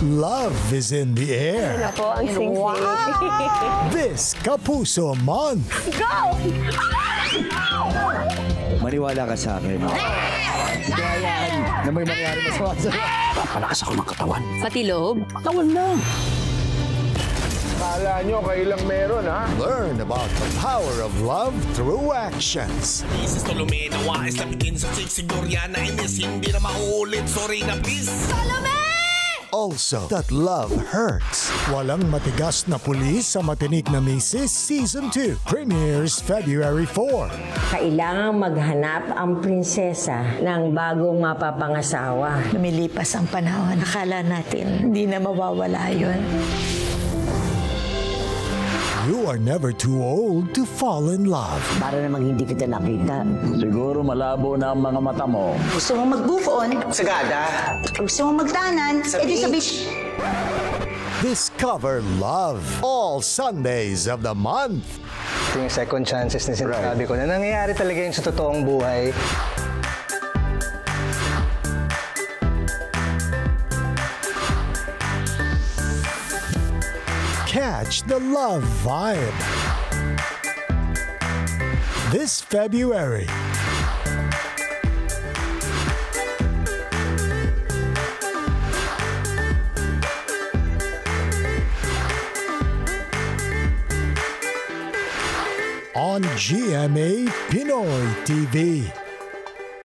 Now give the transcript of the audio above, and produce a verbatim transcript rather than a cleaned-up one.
Love is in the air. Ako ang sing-sing. Wow! This Kapuso Month. Go! Maniwala ka sa akin. Kaya yan, na may mangyari masama sa... Papalakas ako ng katawan. Pati loob? Tawan lang. Kala nyo kailang meron, ha? Learn about the power of love through actions. Isis to luminawa, islapikin sa sigsigurya na inis, hindi na mauulit, sorry na please. Salome! Also, that love hurts. Walang matigas na pulis sa Matinik na Misis Season two premieres February four. Kailangang maghanap ang prinsesa ng bagong mapapangasawa. Lumilipas ang panahon. Akala natin hindi na mawawala yun. You are never too old to fall in love. Para namang hindi kita nakita. Siguro malabo na ang mga mata mo. Gusto mo mag-move on? Sagada. Gusto mo magtanan? Sa Edi sa beach. beach. Discover love all Sundays of the month. Ito yung second chances na sinasabi ko na nangyayari talaga yun sa totoong buhay. Catch the love vibe. This February. On G M A Pinoy T V.